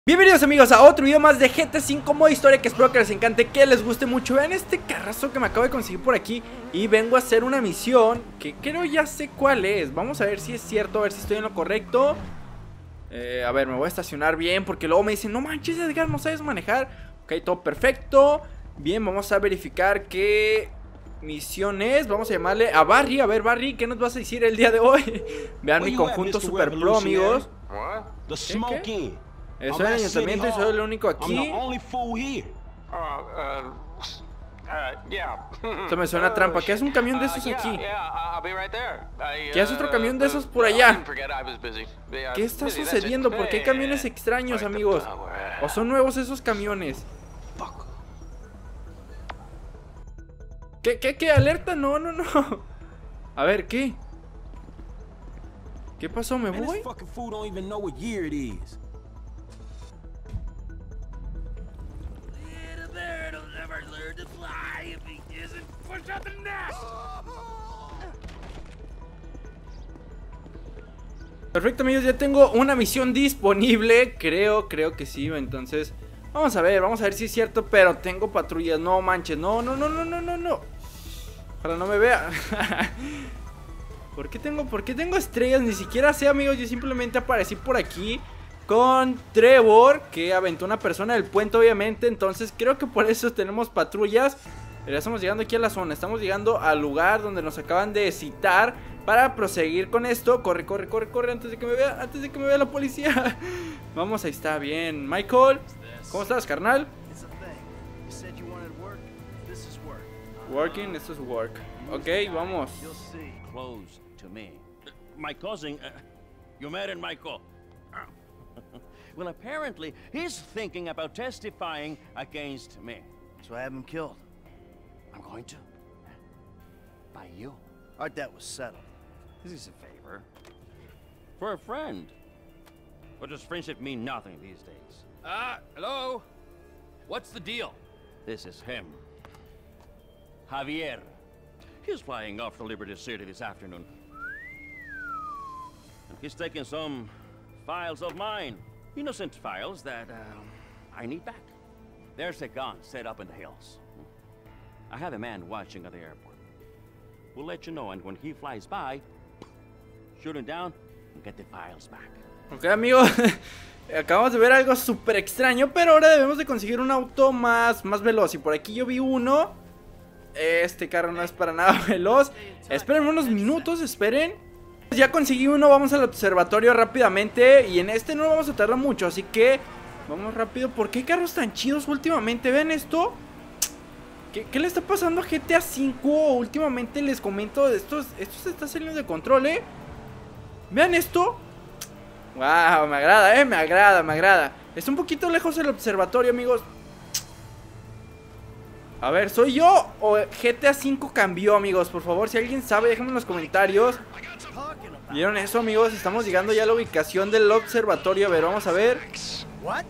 Bienvenidos amigos a otro video más de GTA V modo historia, que espero que les encante, que les guste mucho. Vean este carrazo que me acabo de conseguir por aquí y vengo a hacer una misión que creo ya sé cuál es. Vamos a ver si es cierto, a ver si estoy en lo correcto. A ver, me voy a estacionar bien porque luego me dicen: no manches Edgar, no sabes manejar. Ok, todo perfecto. Bien, vamos a verificar qué misión es. Vamos a llamarle a Barry. A ver Barry, ¿qué nos vas a decir el día de hoy? Vean mi conjunto super pro, amigos. ¿Qué? Soy el ayuntamiento y soy el único aquí. Esto me suena a trampa. ¿Qué hace un camión de esos aquí? ¿Qué hace otro camión de esos por allá? ¿Qué está sucediendo? ¿Por qué hay camiones extraños, amigos? ¿O son nuevos esos camiones? ¿Qué? ¿Alerta? No. A ver, ¿qué? ¿Qué pasó? ¿Me voy? Perfecto amigos, ya tengo una misión disponible. Creo que sí, entonces vamos a ver si es cierto. Pero tengo patrullas, no manches. No. Ojalá no me vea. ¿Por qué tengo estrellas? Ni siquiera sé, amigos, yo simplemente aparecí por aquí con Trevor, que aventó una persona del puente, obviamente. Entonces creo que por eso tenemos patrullas. Pero ya estamos llegando aquí a la zona. Estamos llegando al lugar donde nos acaban de citar para proseguir con esto. Corre antes de que me vea la policía. Vamos, ahí está, bien. Michael, ¿cómo estás, carnal? Working, esto es work. Ok, vamos. My cousin, you met Michael. Well, apparently he's thinking about testifying against me. So I have him killed. I'm going to. By you. Our debt was settled. This is a favor. For a friend. But does friendship mean nothing these days? Hello? What's the deal? This is him. Javier. He's flying off to Liberty City this afternoon. And he's taking some files of mine. Innocent files that I need back. There's a gun set up in the hills. I have a man watching at the airport. We'll let you know, and when he flies by, shoot him down and get the files back. Ok, amigos, acabamos de ver algo súper extraño, pero ahora debemos de conseguir un auto más veloz. Y por aquí yo vi uno. Este carro no es para nada veloz. Esperen unos minutos, esperen. Ya conseguí uno, vamos al observatorio rápidamente. Y en este no vamos a tardar mucho, así que vamos rápido. ¿Por qué hay carros tan chidos últimamente? ¿Ven esto? ¿Qué le está pasando a GTA V? Últimamente les comento, esto se está saliendo de control, Vean esto. Wow, me agrada, me agrada. Está un poquito lejos el observatorio, amigos. A ver, ¿soy yo o GTA V cambió, amigos? Por favor, si alguien sabe, déjenme en los comentarios. ¿Vieron eso, amigos? Estamos llegando ya a la ubicación del observatorio. A ver, vamos a ver. What?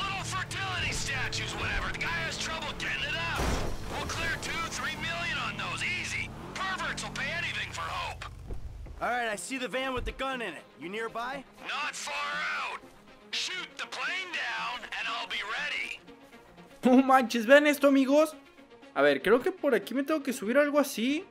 Alright, I see the van with the gun in it. You nearby? Not far out. Shoot the plane down and I'll be ready. No manches, vean esto, amigos. A ver, creo que por aquí me tengo que subir algo así.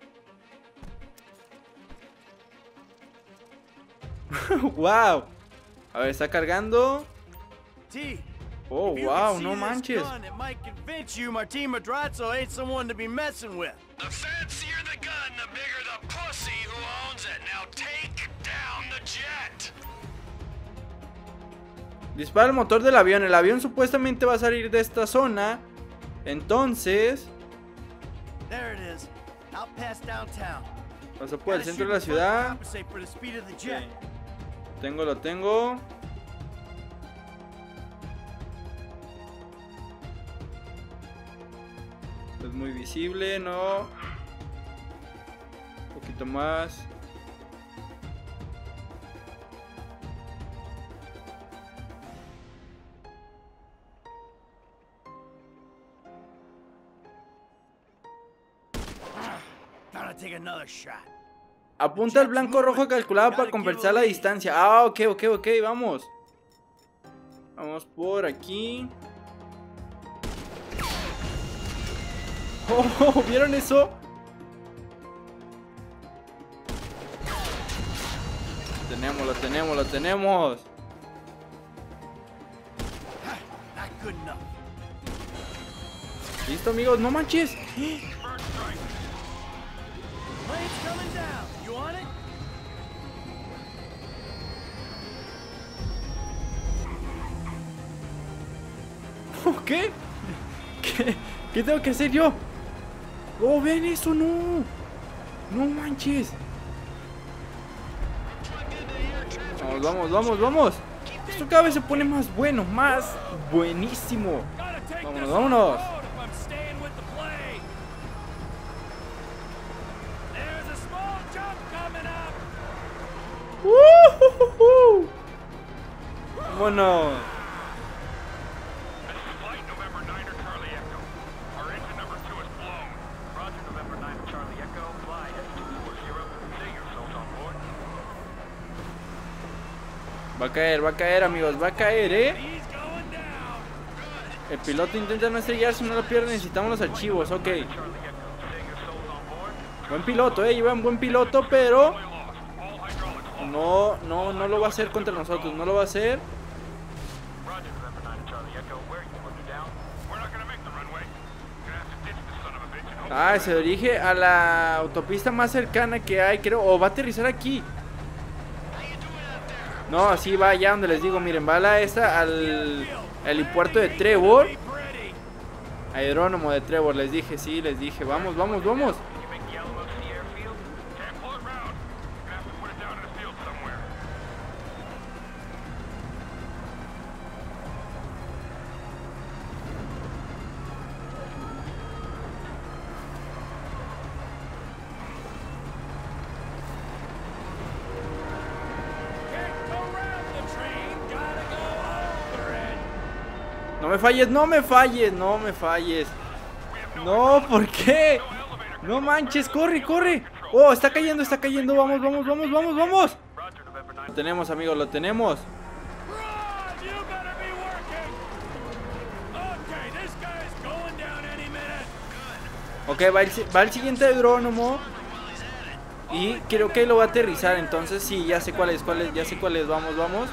Wow. A ver, está cargando. Oh, wow, no manches. It might convince you Martin Madrazo ain't someone to be messing with. The fancier the gun, the bigger the pussy who owns it. Now take down the jet. Dispara el motor del avión. El avión supuestamente va a salir de esta zona. Entonces There it is. Out past downtown. pasó por el centro de la ciudad. Lo tengo. Es muy visible, ¿no? Un poquito más. Apunta al blanco rojo calculado para compensar la distancia. Ah, ok, vamos. Vamos por aquí. Oh, ¿vieron eso? Lo tenemos. Not good enough. Listo, amigos, no manches. Plane's coming down. You on it? ¿Qué? ¿Qué tengo que hacer yo? Oh, ven eso, no. No manches. Vamos. Esto cada vez se pone más bueno, más buenísimo. Vámonos. Vámonos. Va a caer, amigos, va a caer, El piloto intenta no estrellarse, no lo pierde, necesitamos los archivos, ok. Buen piloto, llevan buen piloto, pero no lo va a hacer contra nosotros, no lo va a hacer. Ah, se dirige a la autopista más cercana que hay, creo, o va a aterrizar aquí. No, así va allá donde les digo, miren, va al helipuerto de Trevor. Aeródromo de Trevor, les dije, sí, les dije. Vamos. No me falles. No, ¿por qué? No manches, corre. Oh, está cayendo. Vamos. Lo tenemos, amigos, lo tenemos. Ok, va el siguiente aeródromo. Y creo que lo va a aterrizar. Entonces sí, ya sé cuál es. Vamos.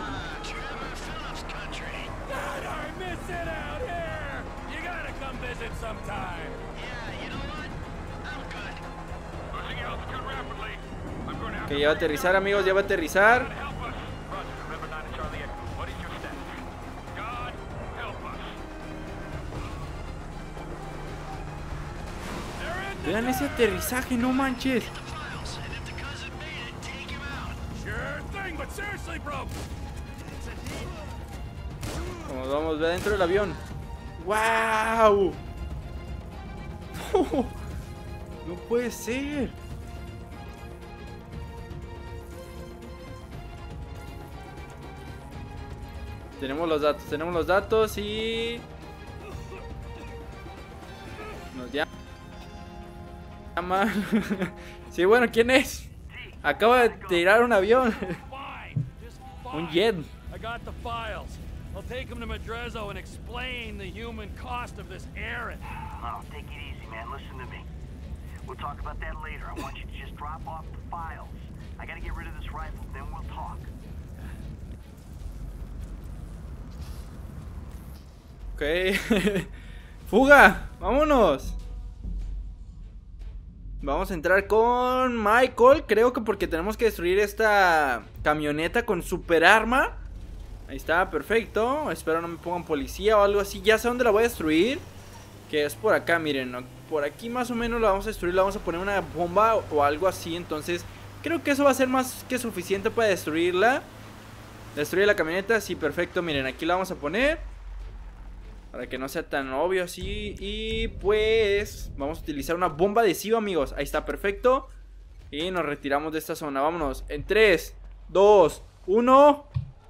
Ok, ya va a aterrizar, amigos, ya va a aterrizar. Vean ese aterrizaje, no manches. Vamos, ve adentro del avión. ¡Wow! No puede ser. Tenemos los datos y nos llama. Sí, bueno, ¿quién es? Acaba de tirar un avión. Un jet. I'll take him to Madrazo and explain the human cost of this errand. Oh, take it easy, man. Listen to me. We'll talk about that later. I want you to just drop off the files. I gotta get rid of this rifle, then we'll talk. Ok. Fuga, vámonos. Vamos a entrar con Michael. Creo que porque tenemos que destruir esta camioneta con super arma. Ahí está, perfecto. Espero no me pongan policía o algo así. Ya sé dónde la voy a destruir. Que es por acá, miren, ¿no? Por aquí más o menos la vamos a destruir. La vamos a poner una bomba o algo así. Entonces creo que eso va a ser más que suficiente para destruirla. Destruir la camioneta, sí, perfecto. Miren, aquí la vamos a poner para que no sea tan obvio así. Y pues vamos a utilizar una bomba adhesiva, amigos. Ahí está, perfecto. Y nos retiramos de esta zona. Vámonos, en 3, 2, 1.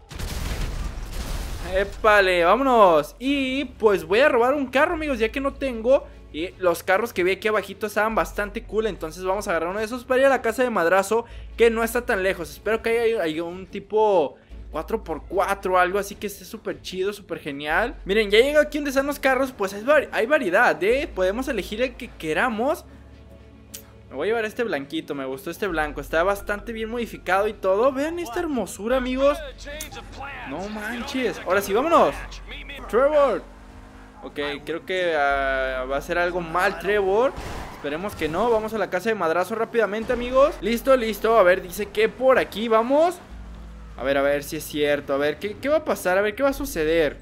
¡Épale! ¡Vámonos! Y pues voy a robar un carro, amigos, ya que no tengo. Y los carros que vi aquí abajito estaban bastante cool. Entonces vamos a agarrar uno de esos para ir a la casa de Madrazo, que no está tan lejos. Espero que haya un tipo 4x4 algo así que esté súper chido, súper genial. Miren, ya llegó aquí donde están los carros. Pues hay variedad, podemos elegir el que queramos. Me voy a llevar este blanquito, me gustó este blanco. Está bastante bien modificado y todo. Vean esta hermosura, amigos. No manches. Ahora sí, vámonos. Trevor. Ok, creo que va a ser algo mal Trevor. Esperemos que no, vamos a la casa de madrazo rápidamente, amigos. Listo, listo, a ver, dice que por aquí vamos. A ver si es cierto. A ver, ¿qué va a pasar? A ver, ¿qué va a suceder?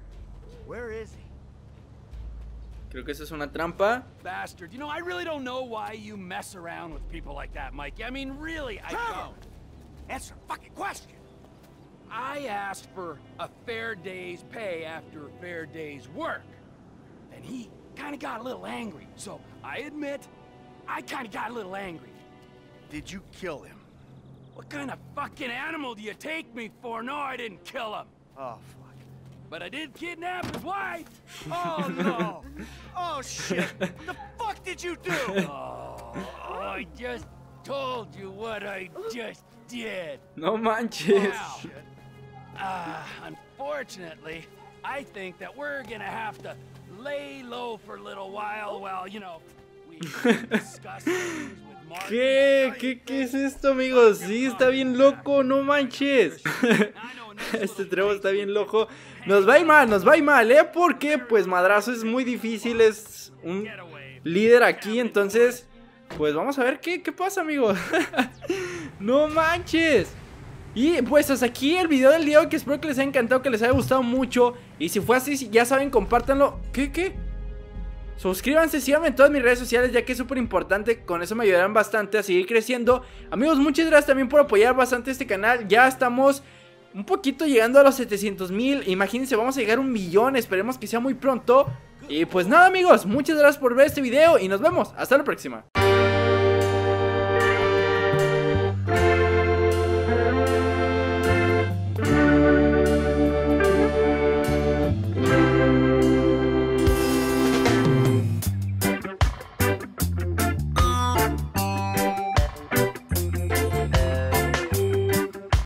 Creo que eso es una trampa. Bastard, you know, I really don't know why you mess around with people like that, Mikey. I mean, really, I don't. Answer a fucking question. I asked for a fair day's pay after a fair day's work. And he kind of got a little angry. So, I admit, I kind of got a little angry. Did you kill him? What kind of fucking animal do you take me for? No, I didn't kill him. Oh, fuck. But I did kidnap his wife. Oh, no. Oh, shit. What the fuck did you do? Oh, I just told you what I just did. No manches. Wow. Unfortunately, I think that we're gonna have to lay low for a little while, you know, we discuss things with Mark. ¿Qué es esto, amigos? Sí, está bien loco, no manches. Este Trevor está bien loco. Nos va a ir mal, porque pues madrazo es muy difícil, es un líder aquí, entonces pues vamos a ver qué pasa, amigos. No manches. Y pues hasta aquí el video del día, que espero que les haya encantado, que les haya gustado mucho. Y si fue así, ya saben, compártanlo. ¿Qué? Suscríbanse, síganme en todas mis redes sociales, ya que es súper importante. Con eso me ayudarán bastante a seguir creciendo. Amigos, muchas gracias también por apoyar bastante este canal. Ya estamos un poquito llegando a los 700,000. Imagínense, vamos a llegar a 1,000,000. Esperemos que sea muy pronto. Y pues nada, amigos, muchas gracias por ver este video y nos vemos. Hasta la próxima.